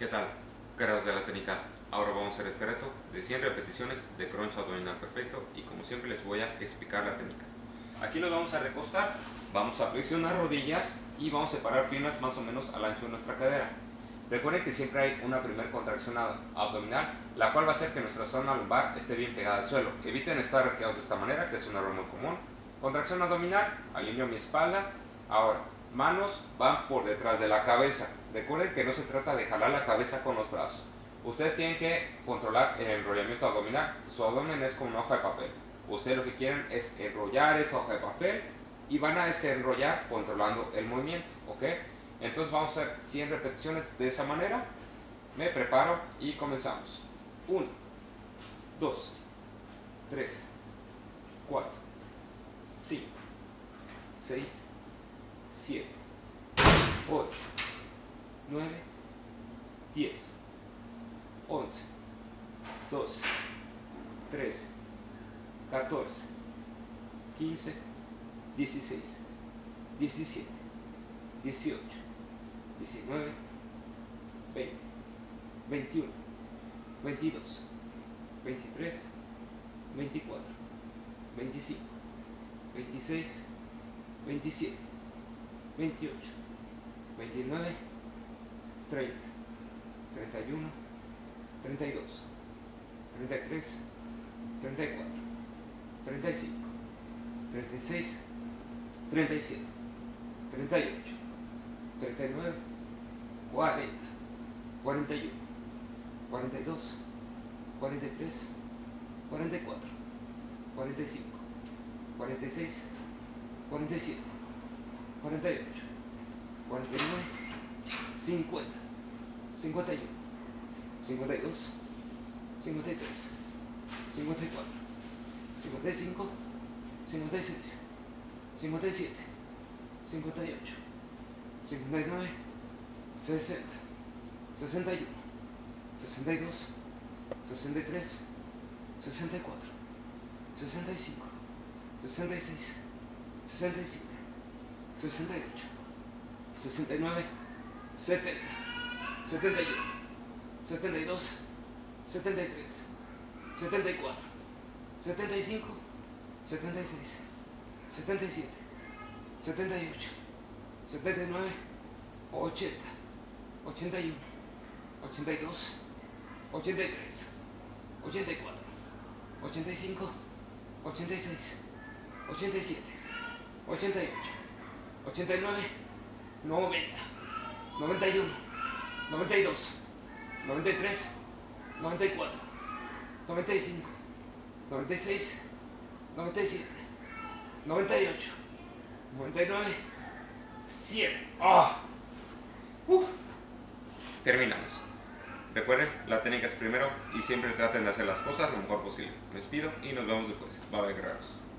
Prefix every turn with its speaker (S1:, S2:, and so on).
S1: ¿Qué tal, creadores de la técnica? Ahora vamos a hacer este reto de 100 repeticiones de crunch abdominal perfecto y como siempre les voy a explicar la técnica. Aquí nos vamos a recostar, vamos a flexionar rodillas y vamos a separar piernas más o menos al ancho de nuestra cadera. Recuerden que siempre hay una primera contracción abdominal, la cual va a hacer que nuestra zona lumbar esté bien pegada al suelo. Eviten estar arqueados de esta manera, que es un error muy común. Contracción abdominal, alineo mi espalda. Ahora, manos van por detrás de la cabeza. Recuerden que no se trata de jalar la cabeza con los brazos. Ustedes tienen que controlar el enrollamiento abdominal. Su abdomen es como una hoja de papel. Ustedes lo que quieren es enrollar esa hoja de papel y van a desenrollar controlando el movimiento, ¿ok? Entonces vamos a hacer 100 repeticiones de esa manera. Me preparo y comenzamos. 1, 2, 3, 4, 5, 6, 7, 8, 9, 10, 11, 12, 13, 14, 15, 16, 17, 18, 19, 20, 21, 22, 23, 24, 25, 26, 27, 28, 29, 30, 31, 32, 33, 34, 35, 36, 37, 38, 39, 40, 41, 42, 43, 44, 45, 46, 47, 48, 49, 50, 51, 52, 53, 54, 55, 56, 57, 58, 59, 60, 61, 62, 63, 64, 65, 66, 67, 68, 69, 70, 71, 72, 73, 74, 75, 76, 77, 78, 79, 80, 81, 82, 83, 84, 85, 86, 87, 88, 89, 90, 91, 92, 93, 94, 95, 96, 97, 98, 99, 100. ¡Oh! Terminamos. Recuerden, la técnica es primero y siempre traten de hacer las cosas lo mejor posible. Me despido y nos vemos después. Bye bye, guerreros.